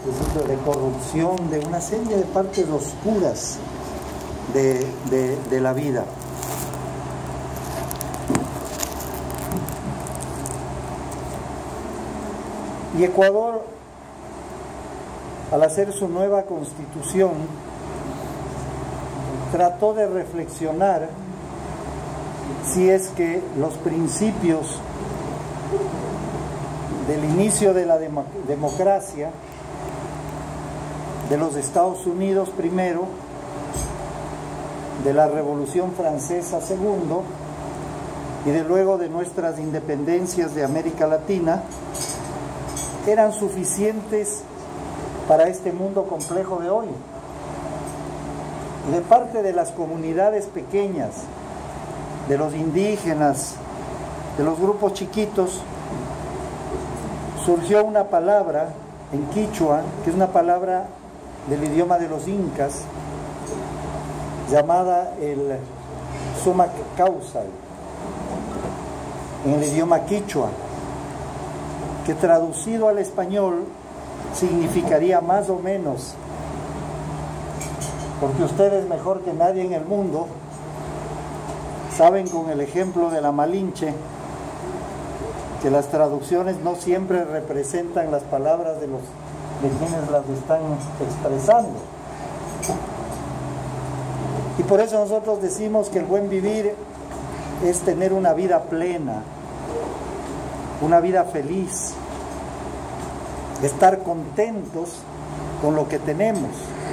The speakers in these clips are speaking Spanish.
de corrupción, de una serie de partes oscuras de la vida. Y Ecuador, al hacer su nueva constitución, trató de reflexionar si es que los principios del inicio de la democracia de los Estados Unidos primero, de la Revolución Francesa segundo, y de luego de nuestras independencias de América Latina, eran suficientes para este mundo complejo de hoy. Y de parte de las comunidades pequeñas, de los indígenas, de los grupos chiquitos, surgió una palabra en quichua, que es una palabra del idioma de los incas, llamada el sumac causal, en el idioma quichua, que traducido al español significaría más o menos, porque ustedes mejor que nadie en el mundo saben con el ejemplo de la Malinche que las traducciones no siempre representan las palabras de quienes las están expresando. Y por eso nosotros decimos que el buen vivir es tener una vida plena, una vida feliz, estar contentos con lo que tenemos.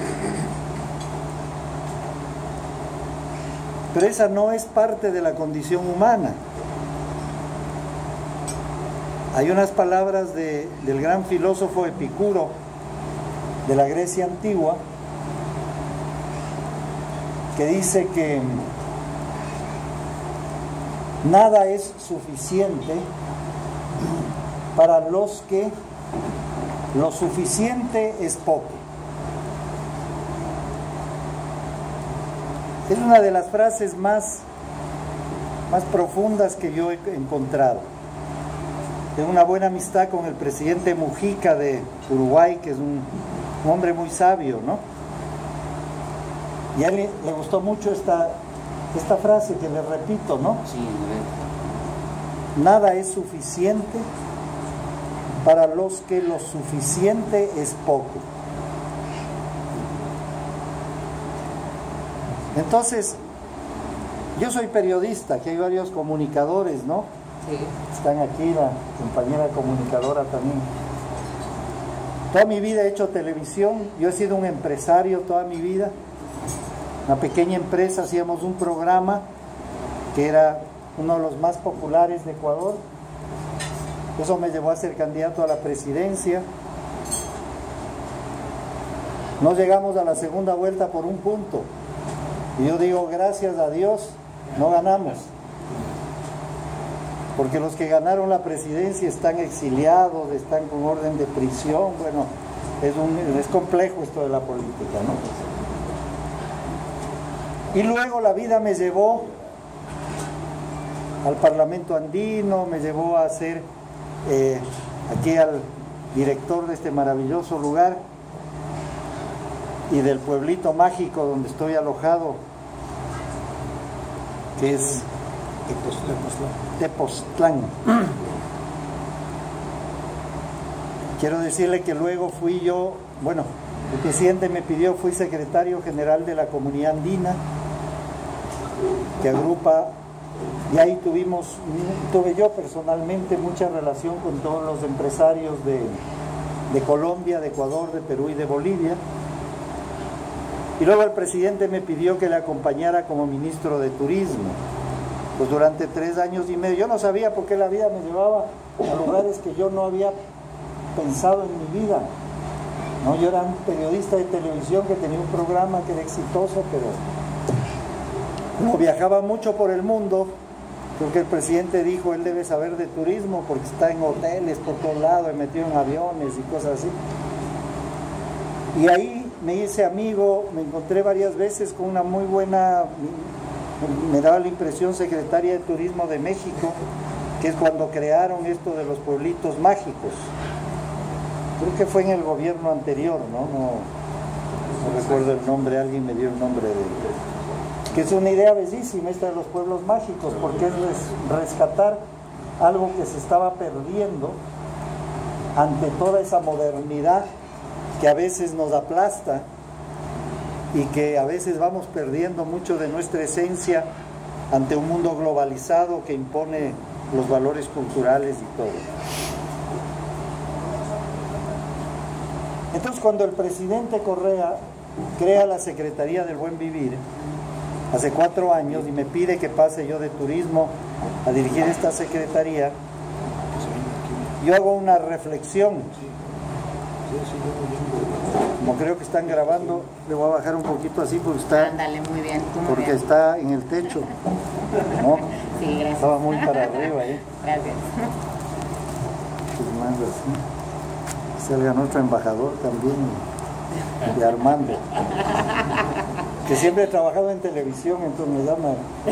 Pero esa no es parte de la condición humana. Hay unas palabras del gran filósofo Epicuro de la Grecia antigua que dice que nada es suficiente para los que lo suficiente es poco. Es una de las frases más profundas que yo he encontrado. Tengo una buena amistad con el presidente Mujica de Uruguay, que es un hombre muy sabio, ¿no? Y a él le gustó mucho esta frase que le repito, ¿no? Sí, nada es suficiente para los que lo suficiente es poco. Entonces, yo soy periodista, aquí hay varios comunicadores, ¿no? sí. Están aquí, la compañera comunicadora también. Toda mi vida he hecho televisión, yo he sido un empresario toda mi vida. Una pequeña empresa, hacíamos un programa que era uno de los más populares de Ecuador. Eso me llevó a ser candidato a la presidencia. No llegamos a la segunda vuelta por un punto. Y yo digo, gracias a Dios, no ganamos. Porque los que ganaron la presidencia están exiliados, están con orden de prisión. Bueno, es complejo esto de la política, ¿no? Y luego la vida me llevó al Parlamento Andino, me llevó a ser aquí al director de este maravilloso lugar y del pueblito mágico donde estoy alojado, que es Tepoztlán. Quiero decirle que luego fui yo, bueno, el presidente me pidió, fui secretario general de la Comunidad Andina, que agrupa, y ahí tuve yo personalmente mucha relación con todos los empresarios de Colombia, de Ecuador, de Perú y de Bolivia. Y luego el presidente me pidió que le acompañara como ministro de Turismo. Pues durante 3 años y medio, yo no sabía por qué la vida me llevaba a lugares que yo no había pensado en mi vida. ¿No? Yo era un periodista de televisión que tenía un programa que era exitoso, pero como viajaba mucho por el mundo, creo que el presidente dijo, él debe saber de turismo porque está en hoteles por todos lados, metido en aviones y cosas así. Y ahí me hice amigo, me encontré varias veces con una muy buena, me daba la impresión, secretaria de Turismo de México, que es cuando crearon esto de los pueblitos mágicos. creo que fue en el gobierno anterior, no recuerdo el nombre, alguien me dio el nombre de él, que es una idea bellísima esta de los pueblos mágicos, porque es rescatar algo que se estaba perdiendo ante toda esa modernidad que a veces nos aplasta y que a veces vamos perdiendo mucho de nuestra esencia ante un mundo globalizado que impone los valores culturales y todo. Entonces, cuando el presidente Correa crea la Secretaría del Buen Vivir hace 4 años y me pide que pase yo de turismo a dirigir esta secretaría, yo hago una reflexión. Como creo que están grabando, le voy a bajar un poquito así porque está, ándale, muy bien, porque bien. está en el techo, ¿no? Sí, gracias. Estaba muy para arriba ahí. Gracias. Pues más así. Salga nuestro embajador también, de Armando, que siempre he trabajado en televisión, entonces me llama.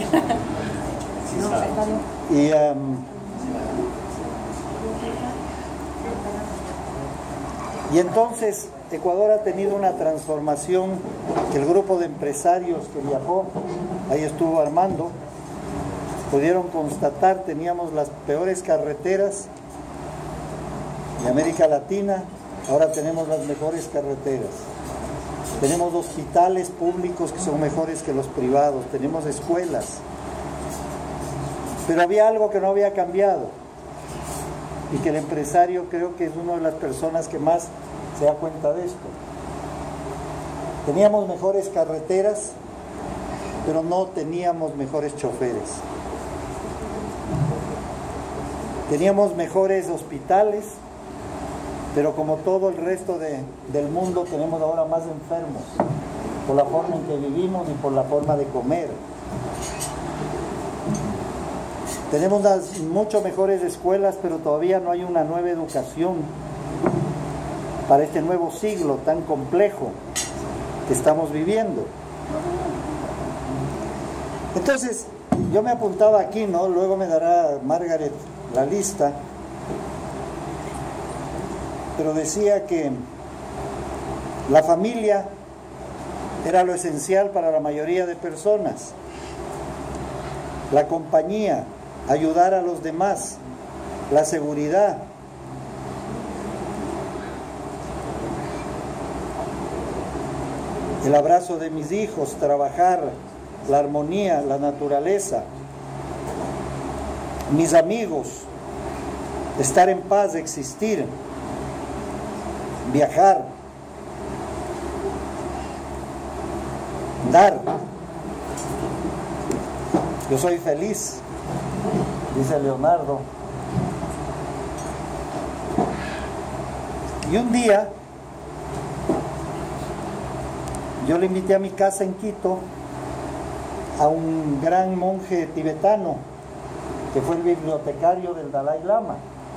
Y entonces Ecuador ha tenido una transformación que el grupo de empresarios que viajó, ahí estuvo Armando, pudieron constatar. Teníamos las peores carreteras de América Latina, ahora tenemos las mejores carreteras. Tenemos hospitales públicos que son mejores que los privados, tenemos escuelas. Pero había algo que no había cambiado y que el empresario creo que es una de las personas que más se da cuenta de esto. Teníamos mejores carreteras, pero no teníamos mejores choferes. Teníamos mejores hospitales, pero como todo el resto del mundo tenemos ahora más enfermos por la forma en que vivimos y por la forma de comer. Tenemos las mucho mejores escuelas, pero todavía no hay una nueva educación para este nuevo siglo tan complejo que estamos viviendo. Entonces, yo me apuntaba aquí, ¿no? Luego me dará Margaret la lista, pero decía que la familia era lo esencial para la mayoría de personas. La compañía, ayudar a los demás, la seguridad. El abrazo de mis hijos, trabajar, la armonía, la naturaleza, mis amigos, estar en paz, existir, viajar, dar. Yo soy feliz, dice Leonardo. Y un día yo le invité a mi casa en Quito a un gran monje tibetano que fue el bibliotecario del Dalai Lama.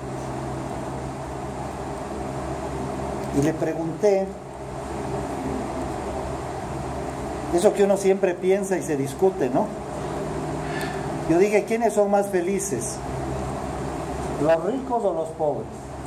Y le pregunté, eso que uno siempre piensa y se discute, ¿no? Yo dije, ¿quiénes son más felices? ¿Los ricos o los pobres?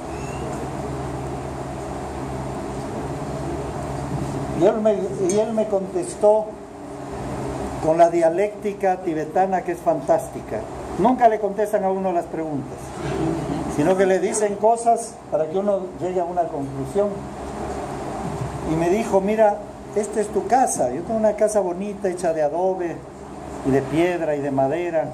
Y él me contestó con la dialéctica tibetana que es fantástica. Nunca le contestan a uno las preguntas, sino que le dicen cosas para que uno llegue a una conclusión. Y me dijo, mira, esta es tu casa. Yo tengo una casa bonita, hecha de adobe y de piedra y de madera.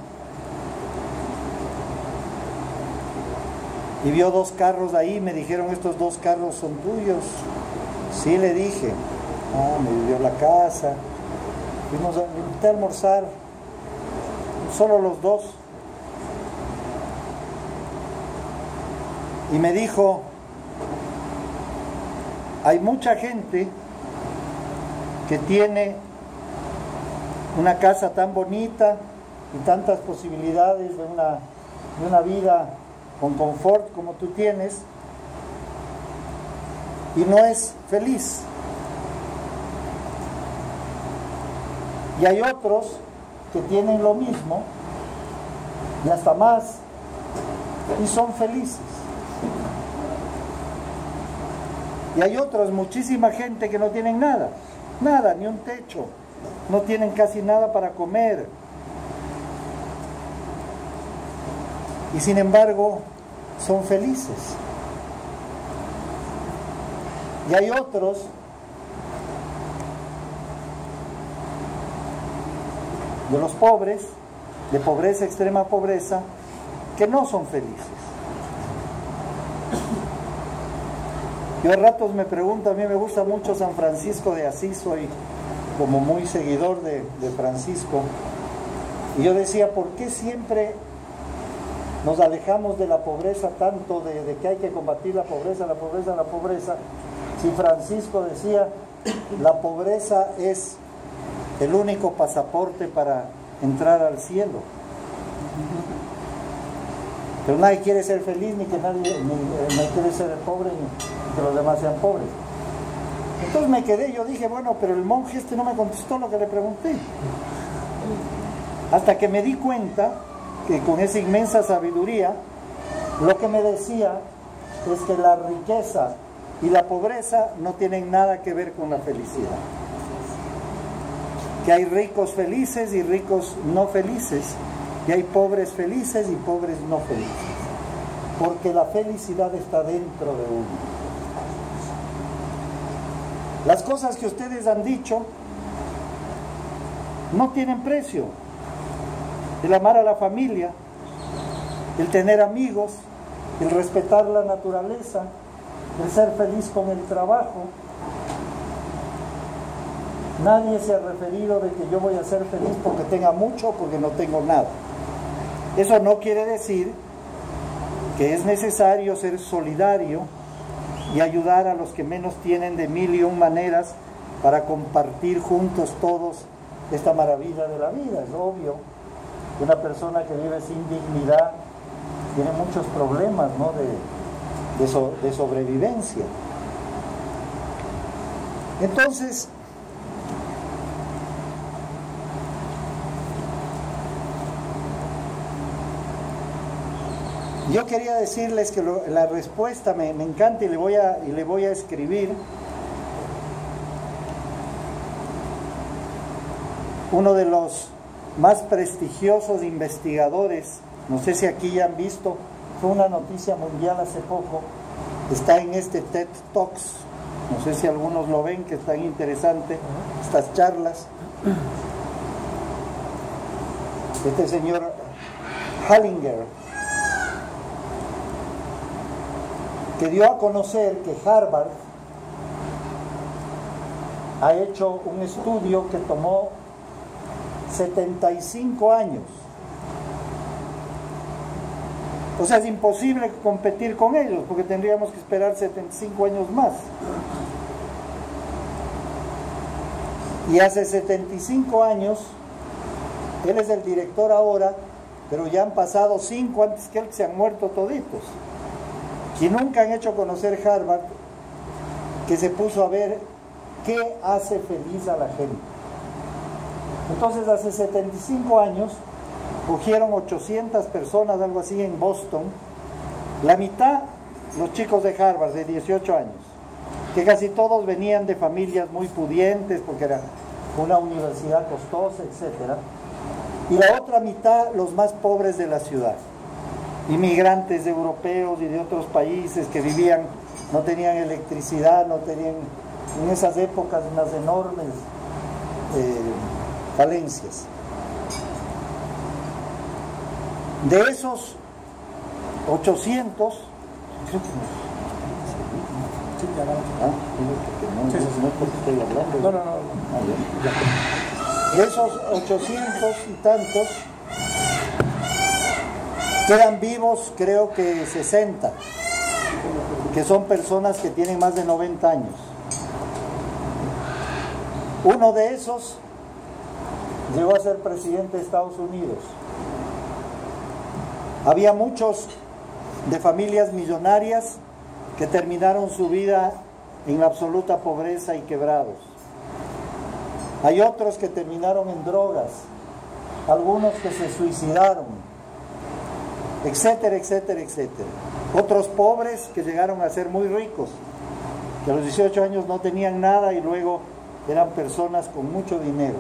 Y vio 2 carros ahí, me dijeron, estos 2 carros son tuyos. Sí, le dije. Me dio la casa. Fuimos a invité a almorzar, solo los 2. Y me dijo, hay mucha gente que tiene una casa tan bonita y tantas posibilidades de una vida con confort como tú tienes, y no es feliz. Y hay otros que tienen lo mismo y hasta más y son felices. Y hay otros, muchísima gente que no tienen nada, nada, ni un techo, no tienen casi nada para comer. Y sin embargo, son felices. Y hay otros de los pobres, de pobreza, extrema pobreza, que no son felices. Yo a ratos me pregunto, a mí me gusta mucho San Francisco de Asís, soy como muy seguidor de Francisco, y yo decía, ¿por qué siempre nos alejamos de la pobreza tanto, de que hay que combatir la pobreza, la pobreza, la pobreza? Si Francisco decía, la pobreza es el único pasaporte para entrar al cielo. Pero nadie quiere ser feliz, ni que nadie quiere ser pobre, ni que los demás sean pobres. Entonces me quedé, yo dije, bueno, pero el monje no me contestó lo que le pregunté. Hasta que me di cuenta que con esa inmensa sabiduría, lo que me decía es que la riqueza y la pobreza no tienen nada que ver con la felicidad. Que hay ricos felices y ricos no felices, y hay pobres felices y pobres no felices, porque la felicidad está dentro de uno. Las cosas que ustedes han dicho no tienen precio. El amar a la familia, el tener amigos, el respetar la naturaleza, el ser feliz con el trabajo. Nadie se ha referido de que yo voy a ser feliz porque tenga mucho o porque no tengo nada. Eso no quiere decir que es necesario ser solidario y ayudar a los que menos tienen de mil y un maneras para compartir juntos todos esta maravilla de la vida. Es obvio que una persona que vive sin dignidad tiene muchos problemas, ¿no?, de sobrevivencia. Entonces, yo quería decirles que la respuesta me encanta y le voy a escribir. Uno de los más prestigiosos investigadores, no sé si aquí ya han visto, fue una noticia mundial hace poco, está en este TED Talks, no sé si algunos lo ven, que es tan interesante estas charlas. Este señor Hallinger, que dio a conocer que Harvard ha hecho un estudio que tomó 75 años. O sea, es imposible competir con ellos, porque tendríamos que esperar 75 años más. Y hace 75 años, él es el director ahora, pero ya han pasado 5 antes que él, que se han muerto toditos. Y nunca han hecho conocer Harvard, que se puso a ver qué hace feliz a la gente. Entonces, hace 75 años, cogieron 800 personas, algo así, en Boston, la mitad los chicos de Harvard, de 18 años, que casi todos venían de familias muy pudientes, porque era una universidad costosa, etc. Y la otra mitad, los más pobres de la ciudad. Inmigrantes europeos y de otros países que vivían, no tenían electricidad, no tenían, en esas épocas, unas enormes falencias. De esos 800, de esos 800 y tantos, quedan vivos, creo que 60, que son personas que tienen más de 90 años. Uno de esos llegó a ser presidente de Estados Unidos. Había muchos de familias millonarias que terminaron su vida en absoluta pobreza y quebrados. Hay otros que terminaron en drogas, algunos que se suicidaron, etcétera, etcétera, etcétera. Otros pobres que llegaron a ser muy ricos, que a los 18 años no tenían nada y luego eran personas con mucho dinero.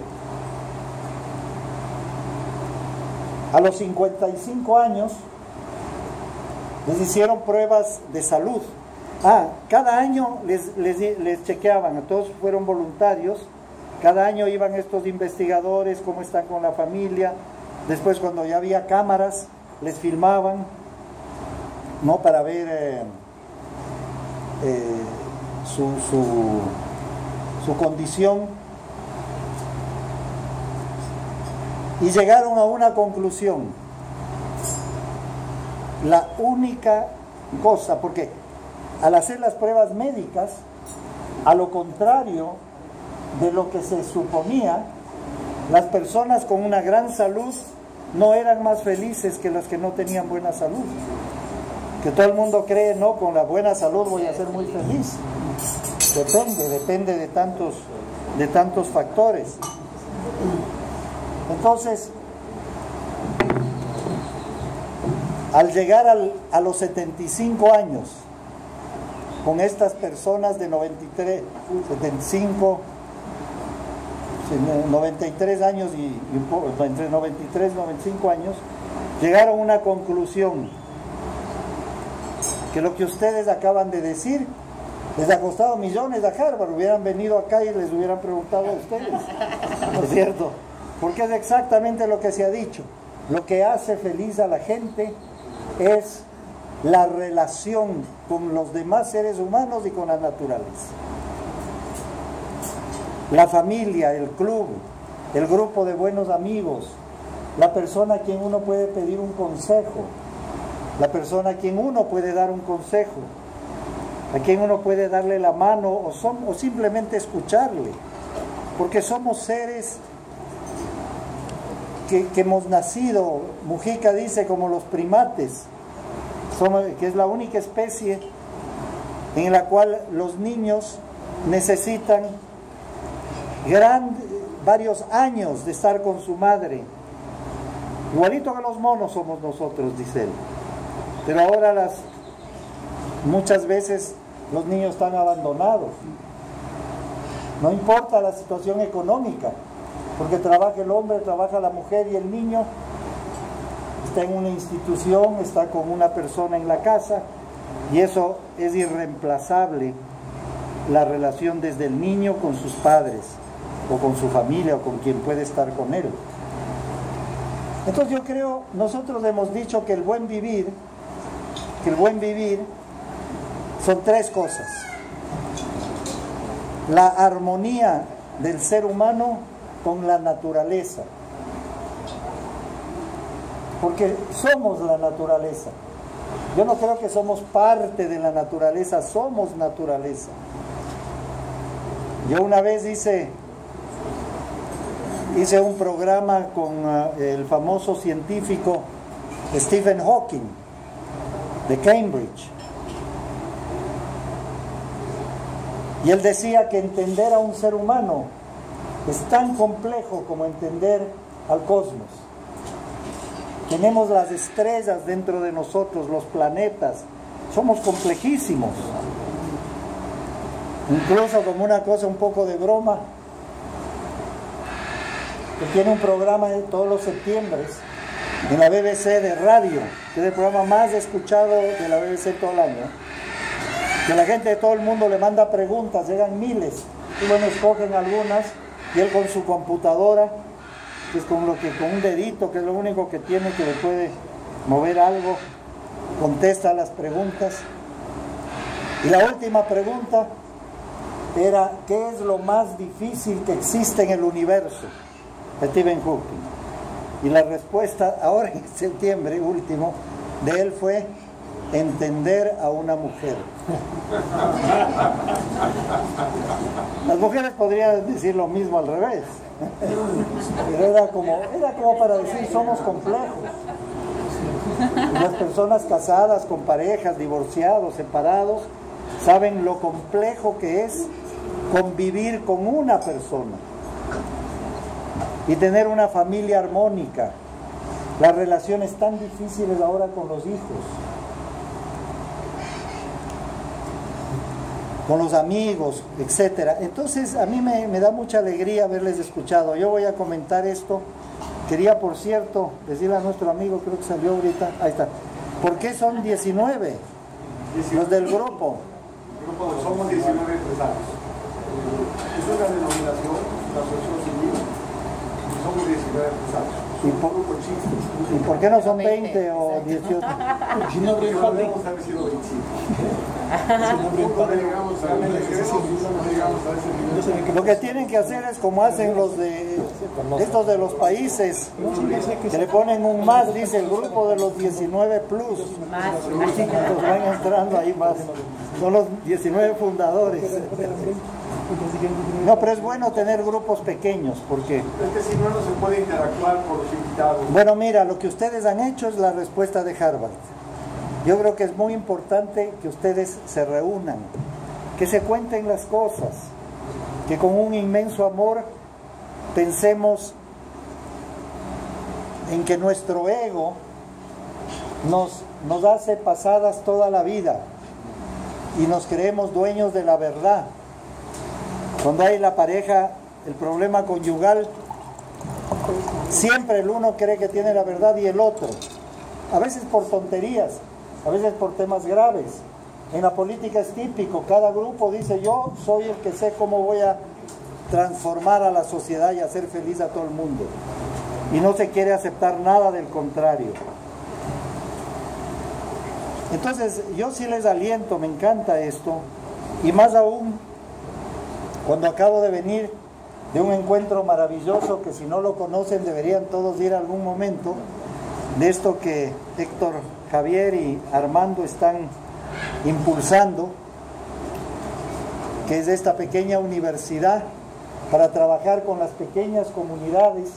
A los 55 años les hicieron pruebas de salud. Cada año les chequeaban, a todos fueron voluntarios. Cada año iban estos investigadores, cómo están con la familia. Después, cuando ya había cámaras, les filmaban, ¿no? Para ver su condición. Y llegaron a una conclusión. La única cosa, porque al hacer las pruebas médicas, a lo contrario de lo que se suponía, las personas con una gran salud no eran más felices que las que no tenían buena salud. Que todo el mundo cree, no, con la buena salud voy a ser muy feliz. Depende de tantos factores. Entonces, al llegar a los 75 años, con estas personas de 93 años entre 93 y 95 años, llegaron a una conclusión, que lo que ustedes acaban de decir les ha costado millones a Harvard. Hubieran venido acá y les hubieran preguntado a ustedes, ¿no es cierto? Porque es exactamente lo que se ha dicho. Lo que hace feliz a la gente es la relación con los demás seres humanos y con la naturaleza. La familia, el club, el grupo de buenos amigos, la persona a quien uno puede pedir un consejo, la persona a quien uno puede dar un consejo, a quien uno puede darle la mano o simplemente escucharle, porque somos seres que hemos nacido, Mujica dice, como los primates, que es la única especie en la cual los niños necesitan varios años de estar con su madre. Igualito que los monos somos nosotros, dice él. Pero ahora muchas veces los niños están abandonados. No importa la situación económica, porque trabaja el hombre, trabaja la mujer y el niño está en una institución, está con una persona en la casa, y eso es irreemplazable, la relación desde el niño con sus padres, o con su familia, o con quien puede estar con él. Entonces yo creo, nosotros hemos dicho que el buen vivir son tres cosas: la armonía del ser humano con la naturaleza, porque somos la naturaleza. Yo no creo que somos parte de la naturaleza, somos naturaleza. Yo una vez hice un programa con el famoso científico Stephen Hawking de Cambridge, y él decía que entender a un ser humano es tan complejo como entender al cosmos. Tenemos las estrellas dentro de nosotros, los planetas, somos complejísimos. Incluso, como una cosa un poco de broma, que tiene un programa de todos los septiembre en la BBC de radio, que es el programa más escuchado de la BBC todo el año, que la gente de todo el mundo le manda preguntas, llegan miles, y bueno, escogen algunas, y él con su computadora, que es con un dedito, que es lo único que tiene, que le puede mover algo, contesta las preguntas. Y la última pregunta era: ¿qué es lo más difícil que existe en el universo? Stephen Hawking. Y la respuesta, ahora en septiembre último, de él fue: entender a una mujer. Las mujeres podrían decir lo mismo al revés, pero era como para decir, somos complejos. Las personas casadas, con parejas, divorciados, separados, saben lo complejo que es convivir con una persona y tener una familia armónica. Las relaciones tan difíciles ahora con los hijos. con los amigos, etcétera. Entonces a mí me da mucha alegría haberles escuchado. Yo voy a comentar esto. Quería, por cierto, decirle a nuestro amigo, creo que salió ahorita, ahí está, ¿por qué son 19 los del grupo? Somos 19 empresarios. Es una denominación, una asociación civil, somos 19 empresarios. ¿Y por qué no son 20 o 18? Si no debemos haber sido 25. Lo que tienen que hacer es como hacen los de estos de los países, que le ponen un más, dice el grupo de los 19 plus. Entonces van entrando ahí más. Son los 19 fundadores. No, pero es bueno tener grupos pequeños, porque... Es que si no, no se puede interactuar con los invitados. Bueno, mira, lo que ustedes han hecho es la respuesta de Harvard. Yo creo que es muy importante que ustedes se reúnan, que se cuenten las cosas, que con un inmenso amor pensemos en que nuestro ego nos hace pasadas toda la vida y nos creemos dueños de la verdad. Cuando hay la pareja, el problema conyugal, siempre el uno cree que tiene la verdad y el otro. A veces por tonterías, a veces por temas graves. En la política es típico, cada grupo dice yo soy el que sé cómo voy a transformar a la sociedad y hacer feliz a todo el mundo. Y no se quiere aceptar nada del contrario. Entonces yo sí les aliento, me encanta esto, y más aún cuando acabo de venir de un encuentro maravilloso que si no lo conocen deberían todos ir a algún momento, de esto que Héctor, Javier y Armando están impulsando, que es esta pequeña universidad para trabajar con las pequeñas comunidades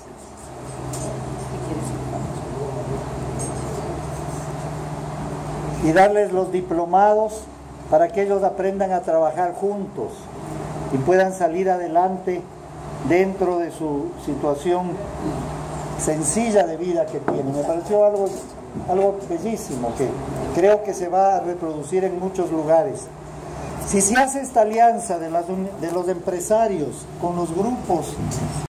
y darles los diplomados para que ellos aprendan a trabajar juntos y puedan salir adelante dentro de su situación sencilla de vida que tienen. Me pareció algo bellísimo que creo que se va a reproducir en muchos lugares. Si se hace esta alianza de los empresarios con los grupos